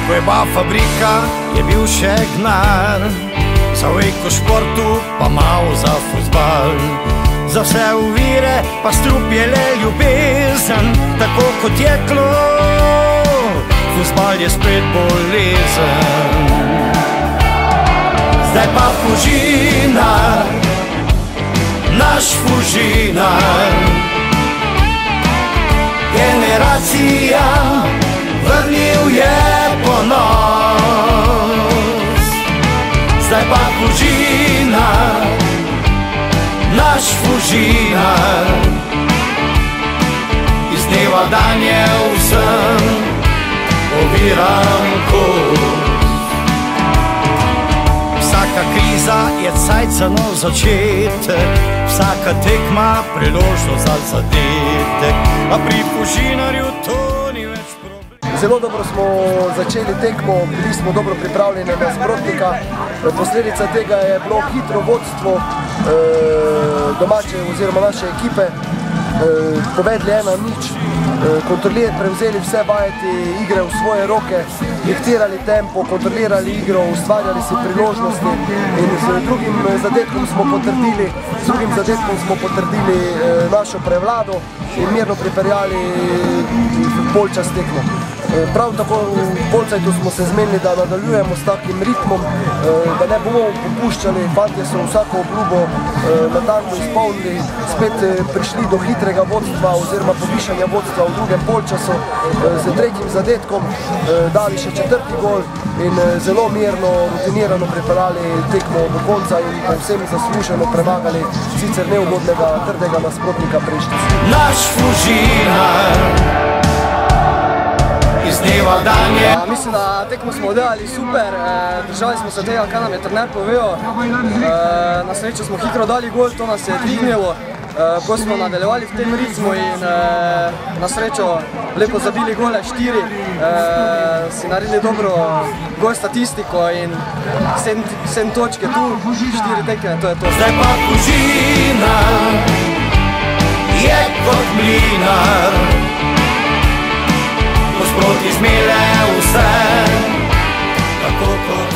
Ko je bila fabrika, je bil še gnar, za veliko športu, pa malo za fuzbal. Za vse uvire, pa strup je le ljubezen, tako kot je tlo, fuzbal je spet bolezen. Zdaj pa Fužinar, naš Fužinar, generacija, vrnil je ponos. Zdaj pa Fužinar, naš Fužinar, iz dneva dan je vsem oviran kos. Vsaka kriza je cajt za nov začetek, vsaka tekma priložnost za zadetek, a pri Fužinarju to ni več problem. Zelo dobro smo začeli tekmo, bili smo dobro pripravljeni na nasprotnika. Posledica tega je bilo hitro vodstvo domače oziroma naše ekipe, povedli 1-0, prevzeli vse vajeti igre v svoje roke, diktirali tempo, kontrolirali igro, ustvarjali si priložnosti in z drugim zadetkom smo potrdili našo prevlado in mirno pripeljali polčas tekmo. Prav tako v polčasu smo se zmenili, da nadaljujemo s takim ritmom, da ne bomo popuščali. Fantje so vsako obljubo natanko izpolnili, spet prišli do hitrega vodstva oziroma povišanja vodstva v drugem polčasu, z tretjim zadetkom dali še 4. gol in zelo mirno, rutinirano pripeljali tekmo do konca in povsem zasluženo premagali sicer neugodnega, trdega nasprotnika Brežice. Naš Fužinar, iz dneva dan je. Mislim, da tekmo smo oddelali super, držali smo se tega, kar nam je trener povedal. Na srečo smo hitro dali gol, to nas je dvignilo. Ko smo nadaljevali v tem ritmu in na srečo lepo zabili gole 4, si naredili dobro gol statistiko in 7 točke tu, 4 tekme, to je to. Zdaj pa Fužinar je kot mlinar, sproti zmele vse, tako kot